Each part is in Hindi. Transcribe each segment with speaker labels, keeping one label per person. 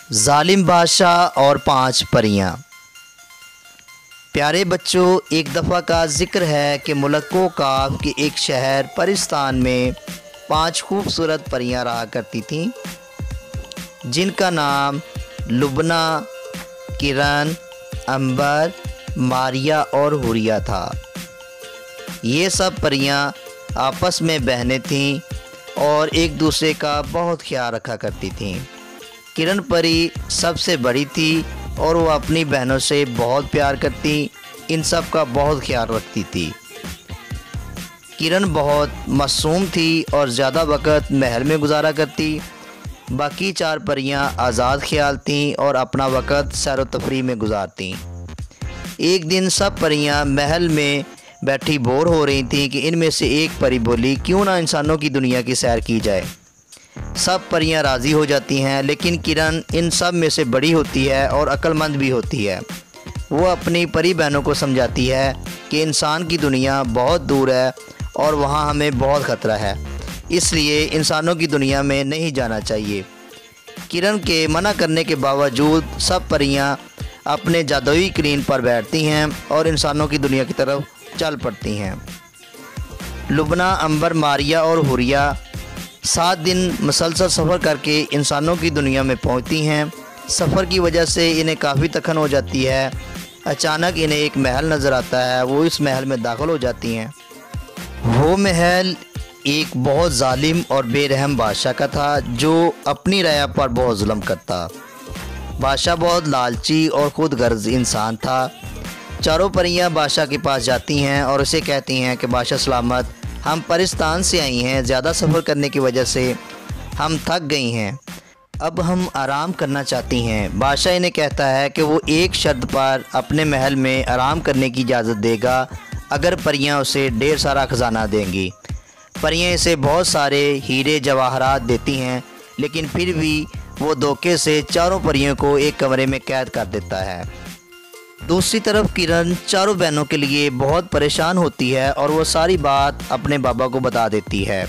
Speaker 1: जालिम बादशाह और 5 परियां। प्यारे बच्चों, एक दफ़ा का ज़िक्र है कि मुल्को काफ के एक शहर परिस्तान में 5 खूबसूरत परियां रहा करती थीं, जिनका नाम लुबना, किरण, अंबर, मारिया और हुरिया था। ये सब परियां आपस में बहनें थीं और एक दूसरे का बहुत ख्याल रखा करती थीं। किरण परी सबसे बड़ी थी और वो अपनी बहनों से बहुत प्यार करती, इन सब का बहुत ख्याल रखती थी। किरण बहुत मासूम थी और ज़्यादा वक़्त महल में गुजारा करती। बाकी 4 परियां आज़ाद ख्याल थीं और अपना वक़्त सैर व तफरीह में गुजारती। एक दिन सब परियां महल में बैठी बोर हो रही थीं कि इनमें से एक परी बोली, क्यों ना इंसानों की दुनिया की सैर की जाए। सब परियां राज़ी हो जाती हैं, लेकिन किरण इन सब में से बड़ी होती है और अक्लमंद भी होती है। वो अपनी परी बहनों को समझाती है कि इंसान की दुनिया बहुत दूर है और वहाँ हमें बहुत ख़तरा है, इसलिए इंसानों की दुनिया में नहीं जाना चाहिए। किरण के मना करने के बावजूद सब परियां अपने जादुई क्रीन पर बैठती हैं और इंसानों की दुनिया की तरफ चल पड़ती हैं। लुबना, अंबर, मारिया और हुरिया 7 दिन मुसलसल सफ़र करके इंसानों की दुनिया में पहुंचती हैं। सफ़र की वजह से इन्हें काफ़ी थकन हो जाती है। अचानक इन्हें एक महल नज़र आता है। वो इस महल में दाखिल हो जाती हैं। वो महल एक बहुत जालिम और बेरहम बादशाह का था, जो अपनी रया पर बहुत जुल्म करता। बादशाह बहुत लालची और ख़ुद गर्ज इंसान था। चारों परियां बादशाह के पास जाती हैं और उसे कहती हैं कि बादशाह सलामत, हम परिस्तान से आई हैं, ज़्यादा सफ़र करने की वजह से हम थक गई हैं, अब हम आराम करना चाहती हैं। बादशाह इन्हें कहता है कि वो एक शर्त पर अपने महल में आराम करने की इजाज़त देगा, अगर परियां उसे ढेर सारा ख़जाना देंगी। परियां इसे बहुत सारे हीरे जवाहरात देती हैं, लेकिन फिर भी वो धोखे से चारों परियों को एक कमरे में कैद कर देता है। दूसरी तरफ किरण चारों बहनों के लिए बहुत परेशान होती है और वो सारी बात अपने बाबा को बता देती है।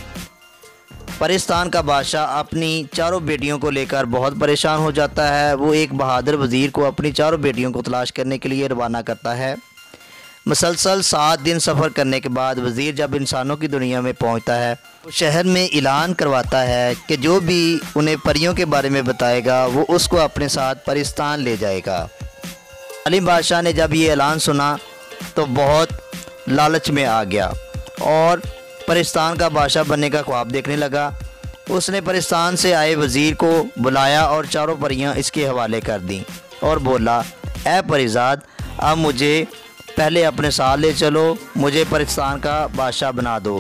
Speaker 1: परिस्तान का बादशाह अपनी चारों बेटियों को लेकर बहुत परेशान हो जाता है। वो एक बहादुर वज़ीर को अपनी चारों बेटियों को तलाश करने के लिए रवाना करता है। मुसलसल 7 दिन सफ़र करने के बाद वज़ीर जब इंसानों की दुनिया में पहुंचता है, वो शहर में ऐलान करवाता है कि जो भी उन्हें परियों के बारे में बताएगा वो उसको अपने साथ परिस्तान ले जाएगा। जालिम बादशाह ने जब ये ऐलान सुना तो बहुत लालच में आ गया और परिस्तान का बादशाह बनने का ख्वाब देखने लगा। उसने परिस्तान से आए वज़ीर को बुलाया और चारों परियां इसके हवाले कर दी और बोला, ऐ परिजाद, अब मुझे पहले अपने साथ ले चलो, मुझे परिस्तान का बादशाह बना दो।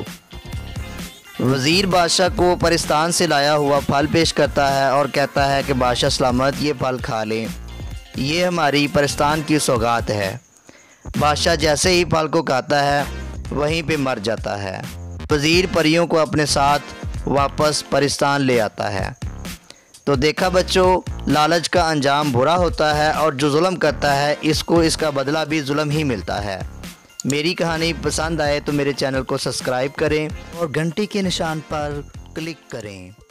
Speaker 1: वज़ीर बादशाह को परिस्तान से लाया हुआ फल पेश करता है और कहता है कि बादशाह सलामत, ये फल खा लें, ये हमारी परिस्तान की सौगात है। बादशाह जैसे ही फल को खाता है वहीं पे मर जाता है। वज़ीर परियों को अपने साथ वापस परिस्तान ले आता है। तो देखा बच्चों, लालच का अंजाम बुरा होता है और जो जुल्म करता है इसको इसका बदला भी जुल्म ही मिलता है। मेरी कहानी पसंद आए तो मेरे चैनल को सब्सक्राइब करें और घंटी के निशान पर क्लिक करें।